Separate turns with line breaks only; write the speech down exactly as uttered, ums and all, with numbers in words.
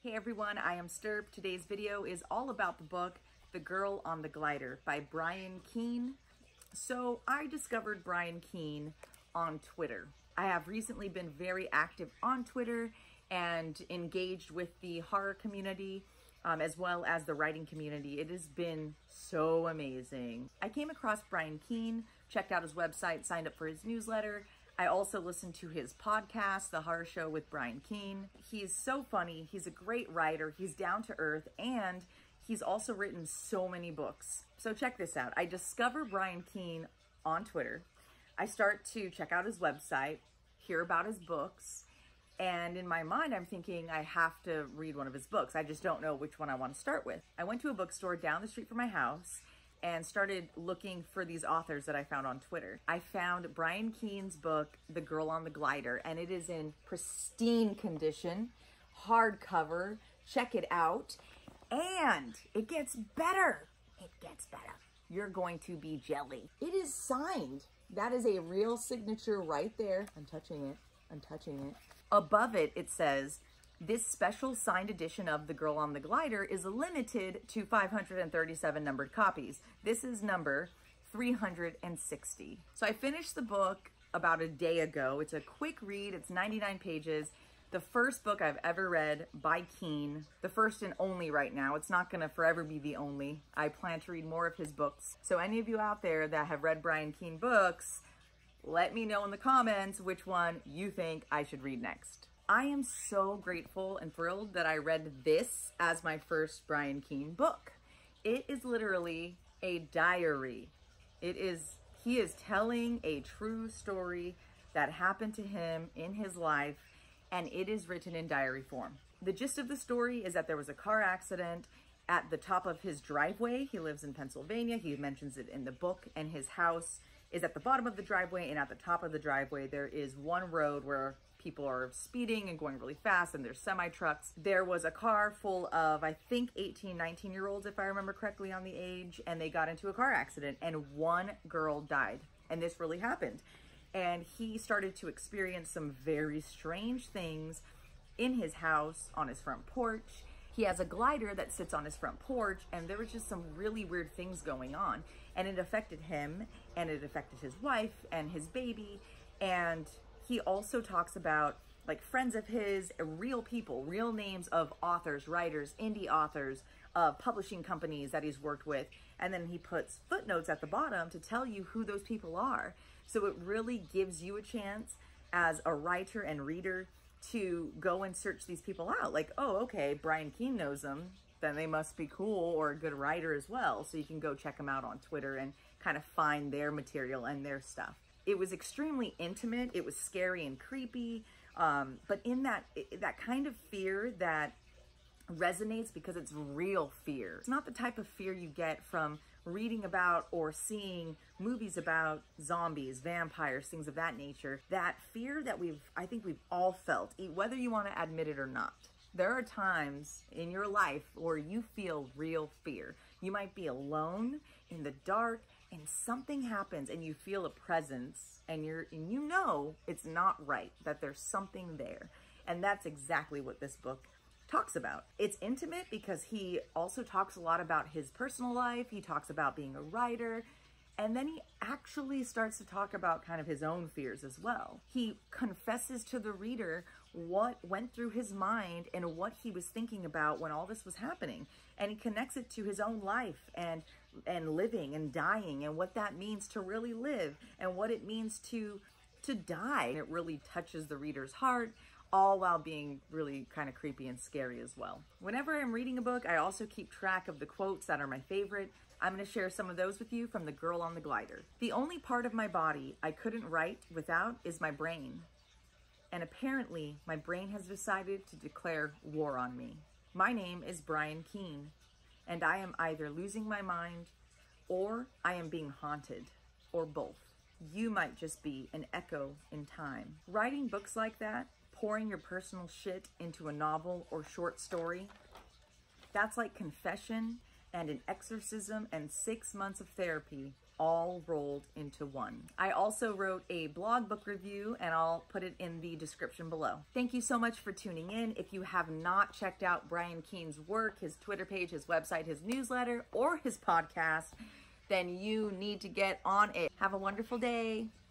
Hey everyone, I am Stirp. Today's video is all about the book, The Girl on the Glider by Brian Keene. So I discovered Brian Keene on Twitter. I have recently been very active on Twitter and engaged with the horror community um, as well as the writing community. It has been so amazing. I came across Brian Keene, checked out his website, signed up for his newsletter. I also listened to his podcast, The Horror Show with Brian Keene. He's so funny. He's a great writer. He's down to earth, and he's also written so many books. So check this out. I discover Brian Keene on Twitter. I start to check out his website, hear about his books, and in my mind, I'm thinking I have to read one of his books. I just don't know which one I want to start with. I went to a bookstore down the street from my house and started looking for these authors that I found on Twitter. I found Brian Keene's book, The Girl on the Glider, and it is in pristine condition, hardcover. Check it out. And it gets better. It gets better. You're going to be jelly. It is signed. That is a real signature right there. I'm touching it. I'm touching it. Above it, it says, this special signed edition of The Girl on the Glider is limited to five hundred thirty-seven numbered copies. This is number three hundred sixty. So I finished the book about a day ago. It's a quick read. It's ninety-nine pages. The first book I've ever read by Keene. The first and only right now. It's not going to forever be the only. I plan to read more of his books. So any of you out there that have read Brian Keene books, let me know in the comments which one you think I should read next. I am so grateful and thrilled that I read this as my first Brian Keene book. It is literally a diary. It is, he is telling a true story that happened to him in his life, and it is written in diary form. The gist of the story is that there was a car accident at the top of his driveway. He lives in Pennsylvania. He mentions it in the book, and his house is at the bottom of the driveway, and at the top of the driveway, there is one road where people are speeding and going really fast, and there's semi-trucks. There was a car full of, I think, eighteen, nineteen year olds, if I remember correctly on the age, and they got into a car accident, and one girl died. And this really happened. And he started to experience some very strange things in his house, on his front porch. He has a glider that sits on his front porch, and there was just some really weird things going on. And it affected him, and it affected his wife and his baby. And he also talks about like friends of his, real people, real names of authors, writers, indie authors, uh, publishing companies that he's worked with. And then he puts footnotes at the bottom to tell you who those people are. So it really gives you a chance as a writer and reader to go and search these people out. Like, oh, okay, Brian Keene knows them, then they must be cool or a good writer as well. So you can go check them out on Twitter and kind of find their material and their stuff. It was extremely intimate. It was scary and creepy, um, but in that that kind of fear that resonates because it's real fear. It's not the type of fear you get from reading about or seeing movies about zombies, vampires, things of that nature. That fear that we've, I think we've all felt, whether you want to admit it or not. There are times in your life where you feel real fear. You might be alone in the dark and something happens and you feel a presence and you're and you know it's not right, that there's something there. And that's exactly what this book talks about. It's intimate because he also talks a lot about his personal life. He talks about being a writer. And then he actually starts to talk about kind of his own fears as well. He confesses to the reader what went through his mind and what he was thinking about when all this was happening. And he connects it to his own life and, and living and dying and what that means to really live and what it means to, to die. And it really touches the reader's heart, all while being really kind of creepy and scary as well. Whenever I'm reading a book, I also keep track of the quotes that are my favorite. I'm going to share some of those with you from The Girl on the Glider. The only part of my body I couldn't write without is my brain. And apparently, my brain has decided to declare war on me. My name is Brian Keene, and I am either losing my mind or I am being haunted, or both. You might just be an echo in time. Writing books like that, pouring your personal shit into a novel or short story, that's like confession and an exorcism and six months of therapy all rolled into one. I also wrote a blog book review, and I'll put it in the description below. Thank you so much for tuning in. If you have not checked out Brian Keene's work, his Twitter page, his website, his newsletter, or his podcast, then you need to get on it. Have a wonderful day.